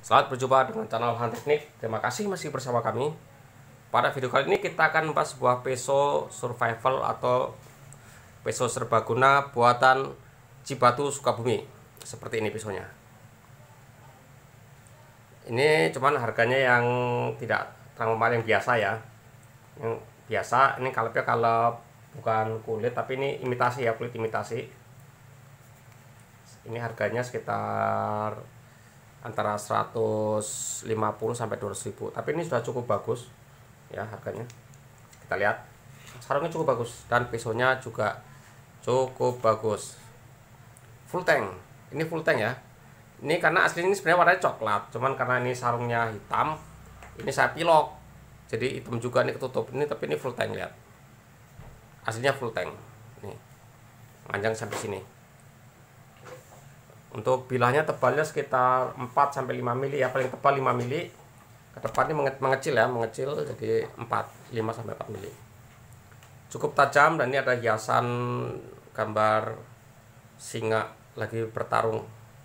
Selamat berjumpa dengan channel Han Teknik. Terima kasih masih bersama kami. Pada video kali ini kita akan membahas sebuah peso survival atau peso serbaguna buatan Cibatu Sukabumi. Seperti ini pesonya. Ini cuman harganya yang tidak terlalu mahal, yang biasa ya. Yang biasa, ini kalepnya kalep bukan kulit tapi ini imitasi ya, kulit imitasi. Ini harganya sekitar antara 150 sampai 200.000, tapi ini sudah cukup bagus ya harganya. Kita lihat sarungnya cukup bagus dan pesonya juga cukup bagus, full tank. Ini full tank ya, ini karena asli ini sebenarnya warnanya coklat, cuman karena ini sarungnya hitam, ini saya pilok jadi hitam juga, ini ketutup ini, tapi ini full tank. Lihat aslinya full tank, nih panjang sampai sini. Untuk bilahnya tebalnya sekitar 4-5 mili ya, paling tebal 5 mili. Ke depan ini mengecil ya, mengecil jadi 5-4 mili. Cukup tajam, dan ini ada hiasan gambar singa lagi bertarung.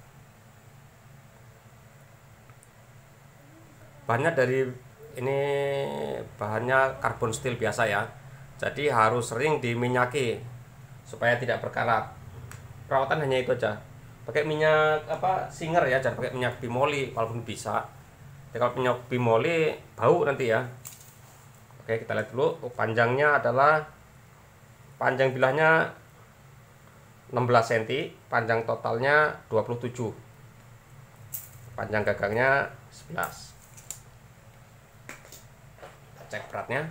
Bahannya dari ini, bahannya karbon steel biasa ya. Jadi harus sering diminyaki supaya tidak berkarat. Perawatan hanya itu aja. Pakai minyak singer ya, jangan pakai minyak bimoli walaupun bisa. Jadi kalau minyak bimoli bau nanti ya. Oke, kita lihat dulu. Panjangnya adalah, panjang bilahnya 16 cm, panjang totalnya 27, panjang gagangnya 11. Kita cek beratnya.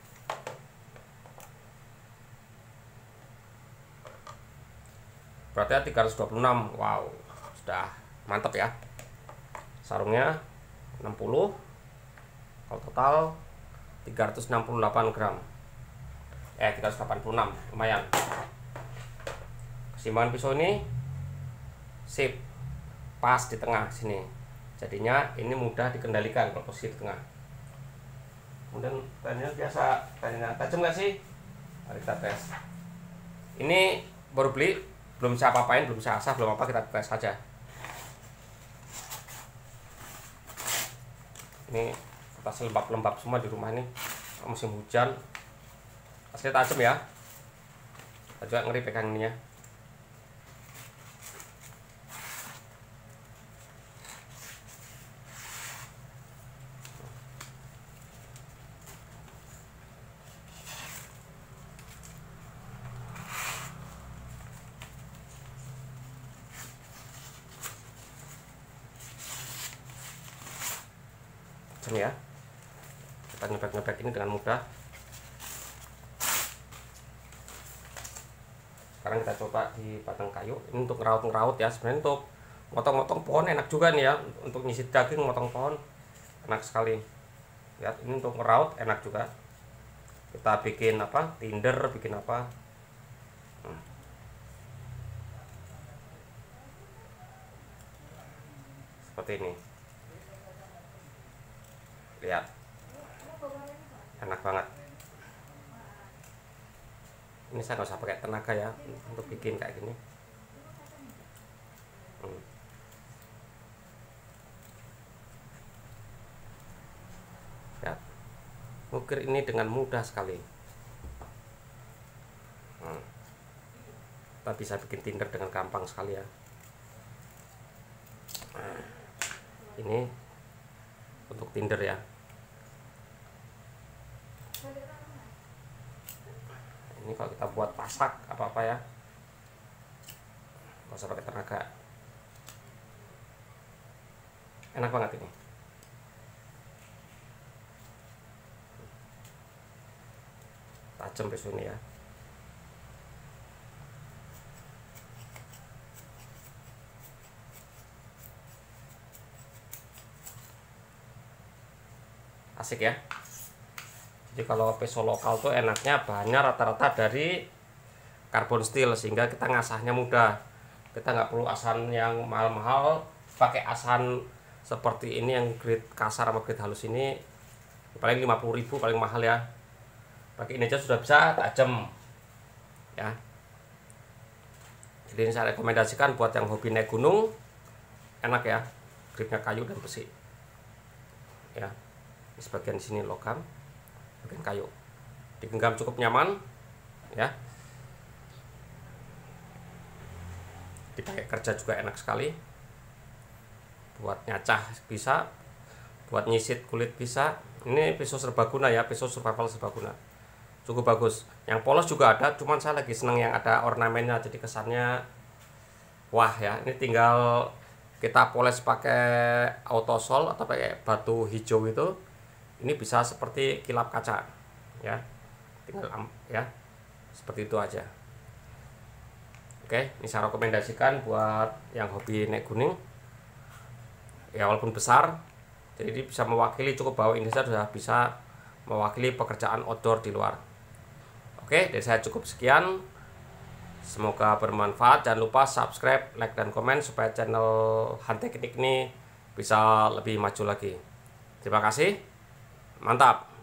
Beratnya 326. Wow, sudah mantap ya. Sarungnya 60, kalau total 368 gram. 386, lumayan. Keseimbangan pisau ini sip, pas di tengah sini. Jadinya ini mudah dikendalikan kalau posisi di tengah. Kemudian tanya biasa, tanya tajam nggak sih? Mari kita tes. Ini baru beli, belum bisa apa-apain, belum bisa asah, belum apa, kita tes saja. Ini kertas lembab-lembab semua di rumah ini, musim hujan. Asli tajam ya. Kita juga ngeri pegang ininya. Ya, kita nyebek-nyebek ini dengan mudah. Sekarang kita coba di batang kayu. Ini untuk ngeraut-ngeraut ya. Sebenarnya untuk motong-motong pohon enak juga nih ya, untuk nyisir daging, motong pohon enak sekali. Lihat, ini untuk ngeraut enak juga. Kita bikin tinder, bikin apa. Seperti ini. Lihat, enak banget. Ini saya nggak usah pakai tenaga ya untuk bikin kayak gini. Lihat, ngukir ini dengan mudah sekali. Kita bisa bikin tinder dengan gampang sekali ya. Ini untuk tinder ya. Ini kalau kita buat pasak apa-apa ya, nggak usah pakai tenaga. Enak banget ini. Tajam pisau ini ya. Asik ya. Jadi kalau peso lokal tuh enaknya bahannya rata-rata dari karbon steel, sehingga kita ngasahnya mudah. Kita nggak perlu asan yang mahal-mahal, pakai asan seperti ini yang grade kasar sama grade halus ini paling 50.000 paling mahal ya. Pakai ini aja sudah bisa tajam ya. Jadi ini saya rekomendasikan buat yang hobi naik gunung, enak ya, gripnya kayu dan besi. ya. Di sebagian sini logam, bagian kayu. Digenggam cukup nyaman, ya. Dipakai kerja juga enak sekali. Buat nyacah bisa, buat nyisit kulit bisa. Ini pisau serbaguna ya, pisau survival serbaguna. Cukup bagus. Yang polos juga ada, cuman saya lagi seneng yang ada ornamennya, jadi kesannya wah ya. Ini tinggal kita poles pakai autosol atau pakai batu hijau itu, ini bisa seperti kilap kaca ya. Tinggal ya, seperti itu aja. Oke, ini saya rekomendasikan buat yang hobi naik gunung. Ya walaupun besar, jadi bisa mewakili, cukup bawa ini saja sudah bisa mewakili pekerjaan outdoor di luar. Oke, dari saya cukup sekian. Semoga bermanfaat. Jangan lupa subscribe, like, dan komen supaya channel Hunt Teknik ini bisa lebih maju lagi. Terima kasih. Mantap.